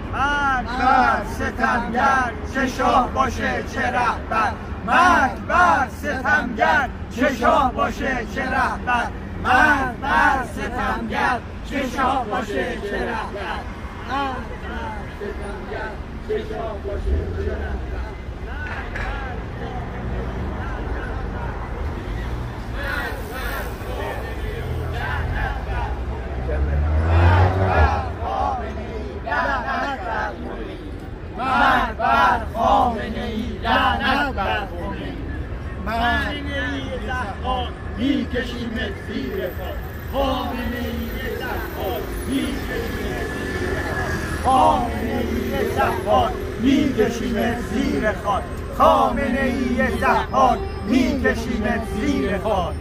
مرگ بر ستمگر چه شاه باشه چه رهبر، مرگ بر ستمگر چه شاه باشه چه رهبر، مرگ بر ستمگر چه شاه باشه چه رهبر، مرگ بر ستمگر چه شاه باشه چه رهبر. مرگ بر خامنه‌ای لعنت بر خمینی، خامنه‌ای زهار میکشیمت زیر خاک، خامنه‌ای زهار میکشیمت زیر خاک، خامنه‌ای زهار میکشیمت زیر خاک، خامنه‌ای زهار میکشیمت زیر خاک.